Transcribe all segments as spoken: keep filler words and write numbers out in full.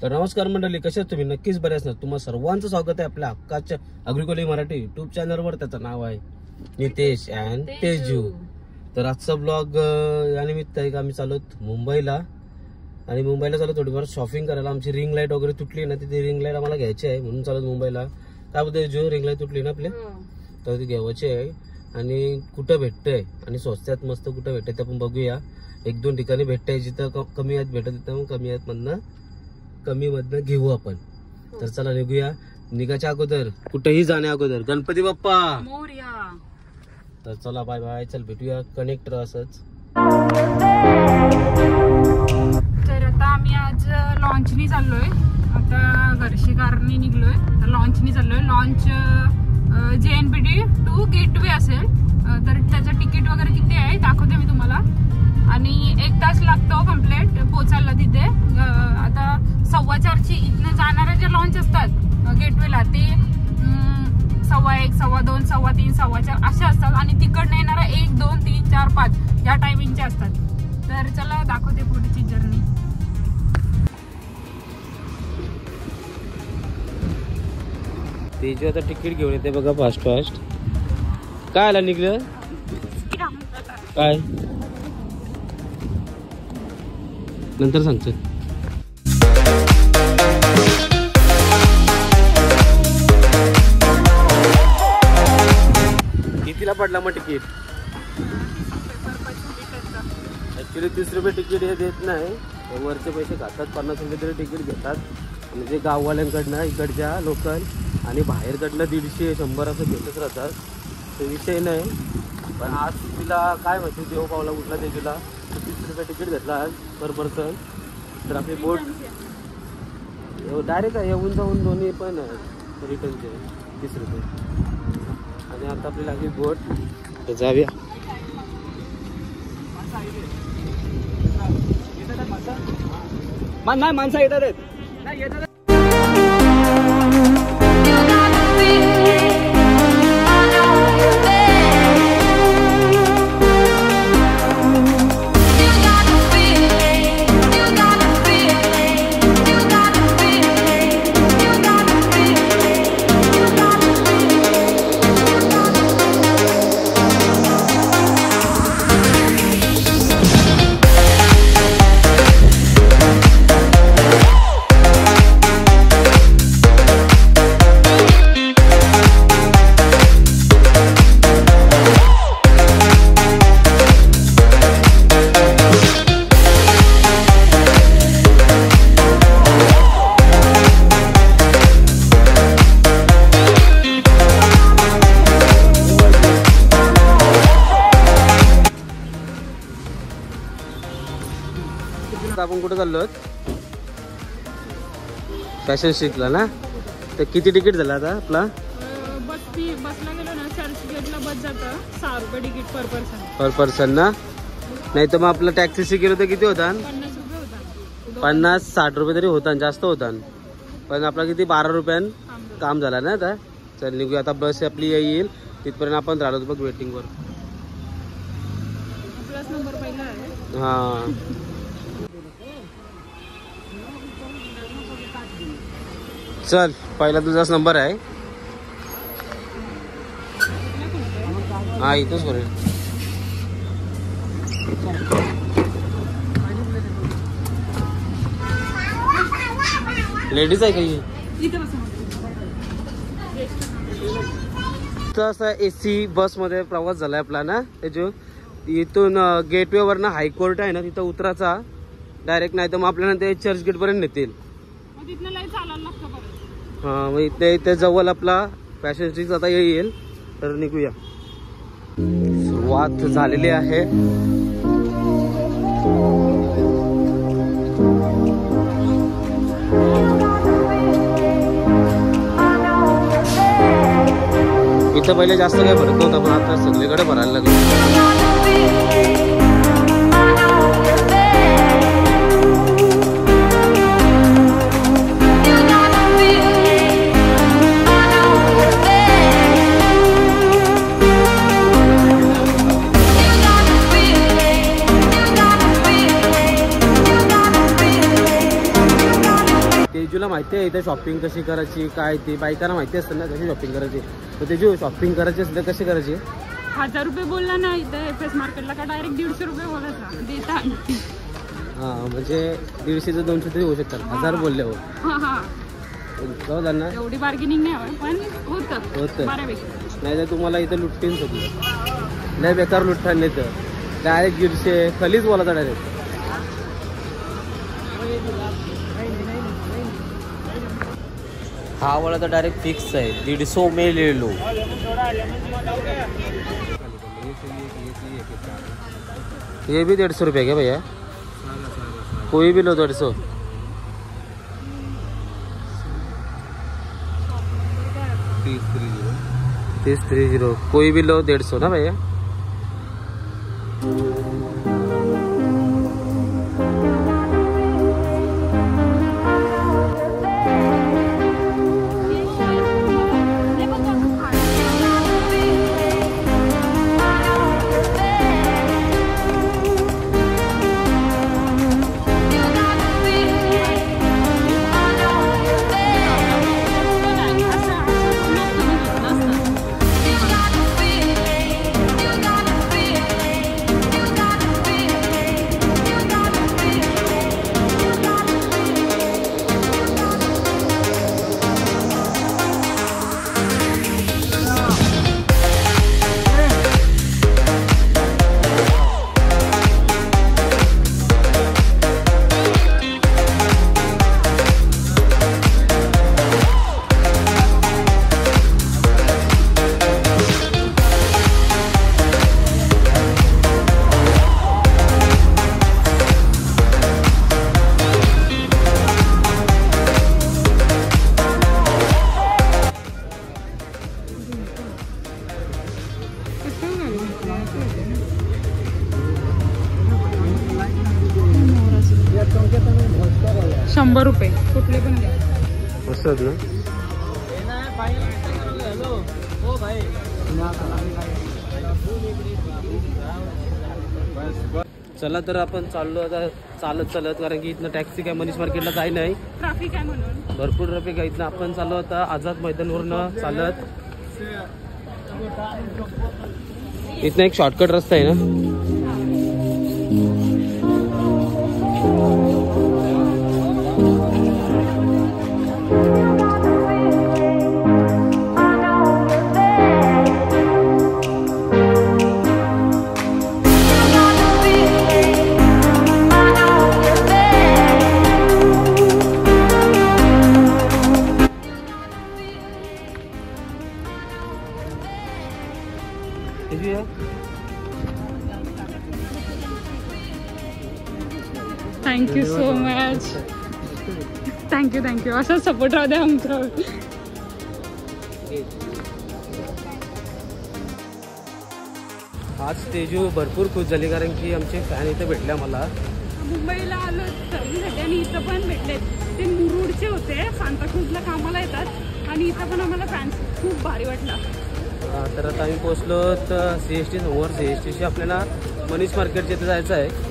तर नमस्कार मंडळी, कसे तुम्ही? नक्कीच बरे असणार. तुम्हा सर्वांचं स्वागत आहे आपल्या हक्काच्या अग्रिकोली मराठी युट्यूब चॅनलवर. त्याचं नाव आहे नितेश अँड तेजू. तर आजचा ब्लॉग या निमित्त आहे का आम्ही चालत मुंबईला आणि मुंबईला चालू थोडीफार शॉपिंग करायला. आमची रिंग लाईट वगैरे तुटली ना, तिथे रिंग लाईट आम्हाला घ्यायची आहे म्हणून चालत मुंबईला. त्याबद्दल जो रिंग लाईट तुटली ना आपल्या, तर ती घ्यायची आहे आणि कुठं भेटतंय आणि स्वस्त्यात मस्त कुठं भेटतंय ते आपण बघूया. एक दोन ठिकाणी भेटतंय जिथं कमी आहेत भेटत तिथं कमी आहेत मधनं कमी मधनं घेऊ आपण. तर चला निघूया. निघाच्या अगोदर कुठेही जाण्या अगोदर गणपती बाप्पा मोरया. तर चला बाय बाय. चल भेटूया कनेक्ट असंच. तर आता आम्ही आज लॉन्चनी चाललोय. आता घरशी कारनी निघलोय तर लॉन्चनी चाललोय. Launch J N P T to Gateway असेल. तर त्याचं तिकीट वगैरे किती आहे दाखवते मी तुम्हाला. आणि एक तास लागतो कम्प्लीट पोचायला तिथे. आता सव्वा चारची इथनं जाणारे जे लॉन्च असतात गेटवेला ते सव्वा एक सव्वा दोन सव्वा तीन सव्वा चार असे असतात. आणि तिकडनं येणारा एक दोन तीन चार पाच या टायमिंगचे असतात. तर चला दाखवते पुढची जर्नी. तेजू आता तिकीट घेऊन येते बघा फास्ट फास्ट. काय आला निघलं काय नंतर सांगतो. कितीला पडला मग तिकीट? ऍक्च्युली तीस रुपये तिकीट हे देत नाही, वरचे पैसे खातात. पन्नास रुपये तरी तिकीट घेतात. म्हणजे गाववाल्यांकडनं इकडच्या लोकल आणि बाहेरकडनं दीडशे शंभर असं घेतच राहतात. तो विषय नाही. पण आज तिला काय माहिती देव पावला कुठला तेजूला तीस रुपये तिकीट घेतला आज पर पर्सन. तर आपली बोट डायरेक्ट आहे येऊन जाऊन दोन्ही पण रिटर्नचे तीस रुपये. आणि आता आपली लागली बोट. तर जाऊया. नाही माणसं येतात आहेत. आपण कुठे चाललो फॅशन स्ट्रीटला ना. तर किती तिकीट झालं आता आपला? बस बसला गेलो ना चर्चगेटला बस जातं सहा रुपये तिकीट पर पर्सन पर पर्सन ना. नाही तर मग आपला टॅक्सी गेलो तर किती होता? पन्नास रुपये होता. पन्नास साठ रुपये तरी होता, जास्त होता. पण आपला किती बारा रुपयान काम झाला ना आता. चल निघूया आता. बस आपली येईल तिथपर्यंत आपण राहिलो बघ वेटिंगवर. आपलाच नंबर पहिला आहे. हा चल पहिला तुझाच नंबर आहे. हा इथंच करेल. लेडीज आहे काही असा एसी बस मध्ये प्रवास झालाय आपला ना. त्याच्या इथून गेटवे वरनं हायकोर्ट आहे ना तिथं उतराचा डायरेक्ट. नाही तर मग आपल्याला ते चर्च गेट पर्यंत नेतील. हा मग इथे इथे जवळ आपला फॅशन स्ट्रीट आता येईल. तर निघूया. सुरुवात झालेली आहे. इथं पहिले जास्त काही भरत नव्हतं पण आता सगळीकडे भरायला लागलं. माहिती आहे इथे शॉपिंग कशी करायची काय ती बायकांना माहिती असतं ना कशी शॉपिंग करायची. तर त्याची शॉपिंग करायची असेल तर कशी करायची. हजार रुपये बोलला ना इथे एफ एस मार्केटला का डायरेक्ट दीडशे रुपये बोलायचा देता. हां म्हणजे दीडशेचं दोनशे तरी होऊ शकतात. हजार बोलले हो जाऊ त्यांना एवढी बार्गेनिंग नाही हवं पण होतं होतं बऱ्यापैकी. नाही तर तुम्हाला इथं लुटतीन सगळं नाही बेकार लुटतात नाही तर डायरेक्ट दीडशे खालीच बोलायचा डायरेक्ट. हा वाला तर डायरेक्ट फिक्स आहे दीड सौ में ले लो. ये भी डेढ़ सौ रुपये क्या भैया कोई भी लो डेढ़ सौ. तीस थ्री जीरो कोई भी लो डेढ़ सौ ना भैया. शंभर रुपये कुठले पण घ्या असत ना. चला तर आपण चाललो आता चालत चालत कारण की इथनं टॅक्सी काय मनीष मार्केटला काही नाही ट्रॅफिक आहे म्हणून भरपूर ट्रॅफिक आहे. इथनं आपण चाललो आता आझाद मैदानवरनं चालत. इथनं एक शॉर्टकट रस्ता आहे ना. Thank you so much. Thank you thank you असं सपोर्ट राहू द्या आमचं. आज तेजू भरपूर खुश झाली कारण की आमचे फॅन इथे भेटले मला. मुंबईला आलो सर्व्हिससाठी आणि इथं पण भेटले. ते मुरुडचे होते सांताक्रूजला कामाला येतात आणि इथं पण आम्हाला फॅन्स खूप भारी वाटला. तर आता आम्ही पोहोचलो तर सी एस टी समोर. सी एस टीशी आपल्याला मनीष मार्केटच्या इथे जायचं आहे.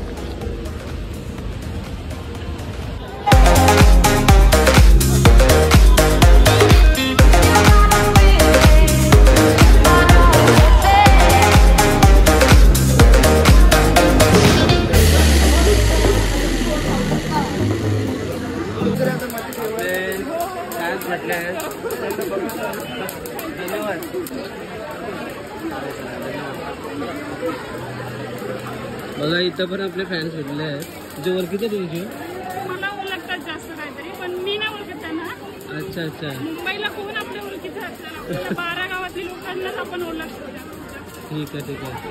बघा इथं पण आपले फॅन्स भेटले आहेत. तुझे ओळखीचे तुझे मला ओळखतात जास्त काहीतरी पण मी नाही ओळखत त्यांना. अच्छा अच्छा. मुंबईला कोण आपल्या ओळखीचं असतं. बारा गावातल्या लोकांनाच आपण ओळखतो. ठीक आहे ठीक आहे.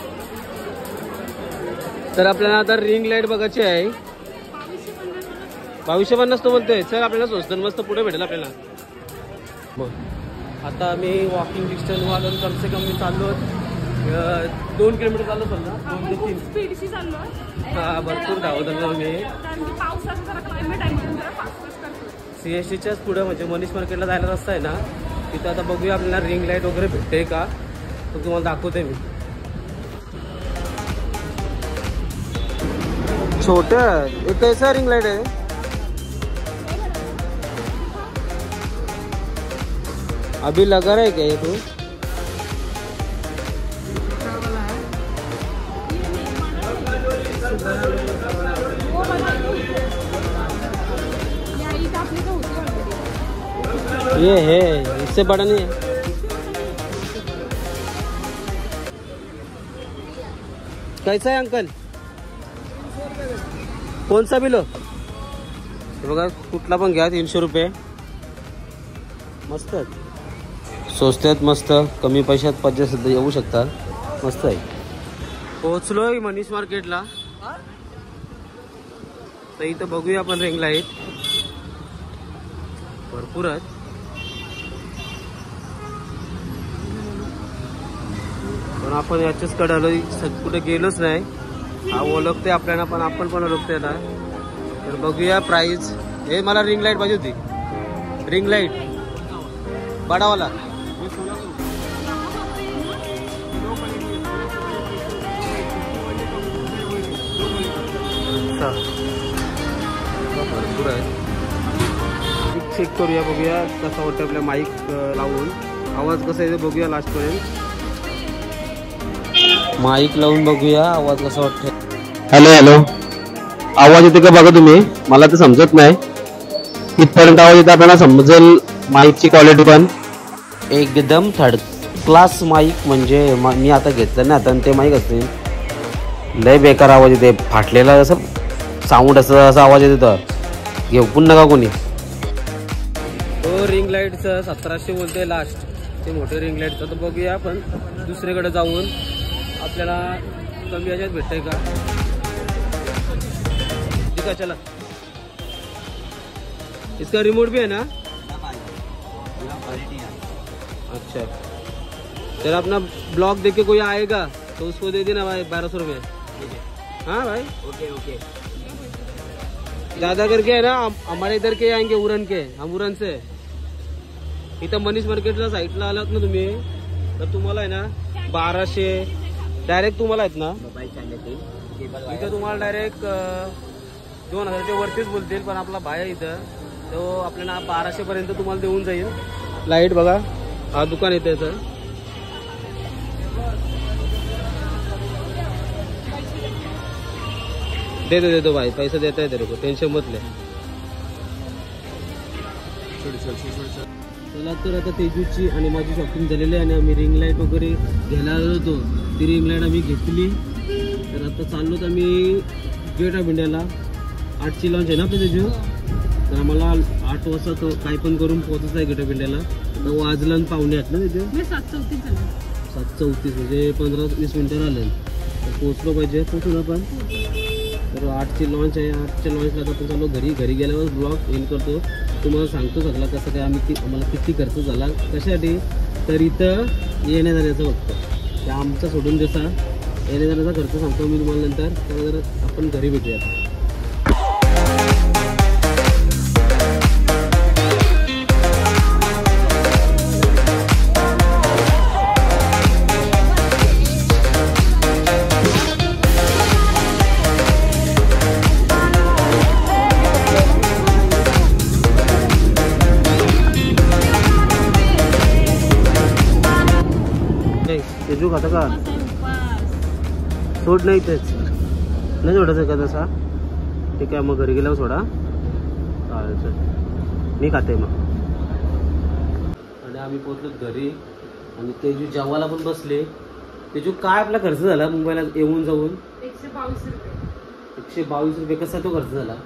तर आपल्याला आता रिंग लाईट बघायची आहे. बावीसशे पन्नास तो बोलतोय. सर आपल्याला स्वस्त मस्त पुढे भेटेल आपल्याला. मग आता मी वॉकिंग डिस्टन्स वाढून कम से कम मी चाललो दोन किलोमीटर चाललो समजा. दोन ते तीन स्पीडशी चाललो. हा भरपूर धावत चाललो मी. पावसाचं जरा क्लायमेट आहे म्हणून जरा फास्ट फास्ट करतो. सी एस टीच्याच पुढे म्हणजे मनीष मार्केटला जायला रस्ता आहे ना तिथं. आता बघूया आपल्याला रिंग लाईट वगैरे भेटते का तर तुम्हाला दाखवते मी. छोट्या एक कैसा रिंग लाईट आहे. अभी लगा रहा है क्या ये तू? ये है, इससे बड़ा नहीं है। कैसा है अंकल? कौन सा बिलो? बघा कुठला पण घ्या, तीनशे रुपये. मस्त स्वस्त आहेत, मस्त कमी पैशात पाहिजे सुद्धा येऊ शकता. मस्त आहे. पोहोचलोय मनीष मार्केटला. तर इथं बघूया आपण रिंग लाईट भरपूर आहेत. पण आपण याच्याच कडे आलो, कुठे गेलोच नाही. हा ओळखते आपल्याला, पण आपण पण ओळखते ना. तर बघूया प्राइस. हे मला रिंग लाईट पाहिजे होती, रिंग लाईट बडावाला. भरपूर आहे. चेक करूया, बघूया कसा वाटतं आपल्या माईक लावून. आवाज कसा येतो बघूया लास्ट पर्यंत. माईक लावून बघूया आवाज कसा वाटतं. हॅलो हॅलो, आवाज येते का बघा तुम्ही? मला तर समजत नाही इथपर्यंत आवाज येते, आपल्याला समजेल माईकची क्वालिटी. पण एकदम थर्ड क्लास माईक. म्हणजे मी आता घेतलं ना आता, ते माईक असते लय बेकार आवाज येते, फाटलेला असं साऊंड असं असा आवाज येते. तर घेऊ पण नका कोणी. तो रिंग लाईटचं सतराशे बोलते लास्ट, ते मोठे रिंग लाईटचं. तर बघूया आपण दुसरीकडे जाऊन आपल्याला कमी याच्यात भेटतंय का. ठीक है चला. इसका रिमोट भी है ना? अच्छा, सर अपना ब्लॉग देख के कोई आएगा तो उसको दे देना भाई बारह सौ रुपये. हाँ भाई ओके ओके. ज़्यादा करके है ना, हमारे इधर के आएंगे उरण के, हम उरण से. इथं मनीष मार्केटला साईडला आलात ना तुम्ही, तर तुम्हाला आहे ना बाराशे डायरेक्ट तुम्हाला आहेत ना इथं तुम्हाला डायरेक्ट दोन हजारच्या वरतीच बोलतील. पण आपला भाई आहे इथं, तो आपल्याला बाराशे पर्यंत तुम्हाला देऊन जाईल. लाईट बघा, हा दुकान येतं याचं. दे दो दे दो भाई, पैसा देता है तेरे को, टेन्शन मत ले. चला तर आता तेजूची आणि माझी शॉपिंग झालेली आहे आणि आम्ही रिंग लाईट वगैरे घ्यायला आलो होतो. ती रिंग लाईट आम्ही घेतली. तर आता चाललो आम्ही गेट ऑफ इंडियाला. आठची लॉन्च आहे ना आपली तेजू, तर आम्हाला आठ वाजता तो काही पण करून पोहोचायचं आहे गेट ऑफ इंडियाला. तर वाजलं पाहुणे आहेत ना तेजू, सात चौतीस सात चौतीस म्हणजे पंधरा वीस मिनटं राहिलं. तर पोहोचलो पाहिजे, पोहोचून आपण. तर आठची लॉन्च आहे. आठच्या लॉन्चला आता आपण चालू घरी. घरी गेल्यावर ब्लॉग एंड करतो, तुम्हाला सांगतो सगळा कसं काय आम्ही आम्हाला किती खर्च झाला कशासाठी. तर इथं येण्या जाण्याचं बघतो, त्या आमचा सोडून जसा येण्या जाण्याचा खर्च सांगतो मी तुम्हाला नंतर. तर जरा आपण घरी भेटूया. तेजू खाता का? सोड नाही, तेच नाही सोडायचं का तसा. ठीक आहे, मग घरी गेल्यावर सोडा. चालेल सर, मी खाते मग. आणि आम्ही पोहोचलो घरी आणि तेजू जेवायला पण बसले. तेजू काय आपला खर्च झाला मुंबईला येऊन जाऊन? एकशे बावीस रुपये. एकशे बावीस रुपये कसा तो खर्च झाला?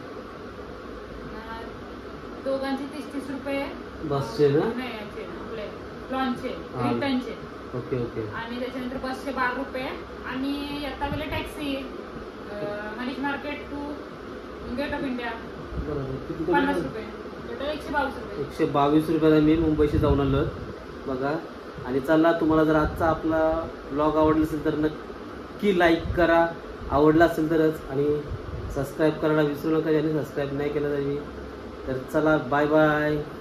दोघांचे तीस तीस रुपये बसचे ना, लॉन्चचे रिटर्नचे. Okay okay. आणि त्याच्यानंतर बसचे बारा रुपये आणि येता वेळेला taxi Manish market to gate of India पन्नास रुपये. टोटल एकशे बावीस रुपये. एकशे बावीस रुपयाला मी मुंबईशी जाऊन आलो बघा. आणि चला, तुम्हाला जर आजचा आपला ब्लॉग आवडला असेल तर नक्की लाईक करा, आवडला असेल तरच. आणि सबस्क्राईब करायला विसरू नका, ज्याने सबस्क्राईब नाही केलं तरी. तर चला, बाय बाय.